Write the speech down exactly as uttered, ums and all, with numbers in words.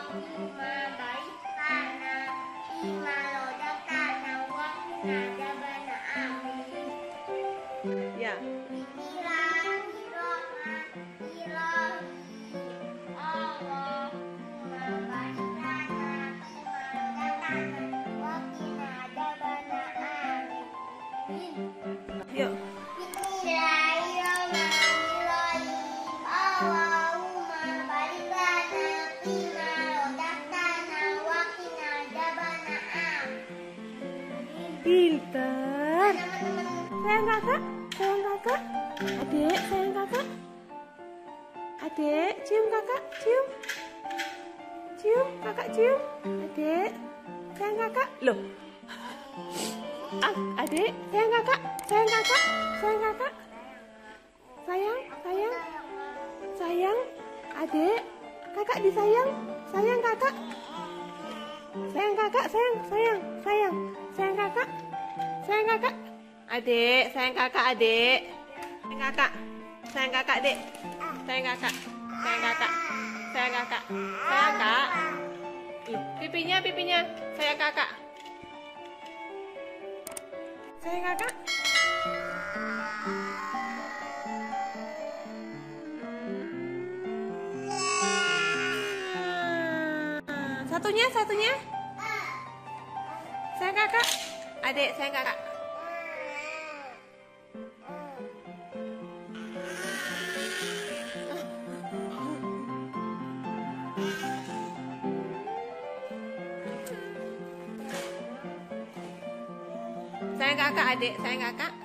lima baik tanah, lima lodak tanah, waktu nada bana amin. Ya. Yuk. Pintar. Sayang kakak, sayang kakak. Adik, sayang kakak. Adik, cium kakak, cium. Cium, kakak cium. Adik, sayang kakak. Loh. Ah, adik, sayang kakak, sayang kakak, sayang kakak. Sayang, sayang. Sayang, adik, kakak disayang. Sayang kakak. Sayang kakak, sayang, sayang, sayang. Sayang kakak. Sayang kakak. Adik, sayang kakak, adik. Sayang kakak. Sayang kakak, adik. Sayang kakak. Sayang kakak. Sayang kakak. Sayang kak. Pipinya, pipinya. Sayang kakak. Sayang kakak. Satunya, satunya. Sayang kakak. Adik, sayang kakak. Sayang kakak, adik, sayang kakak.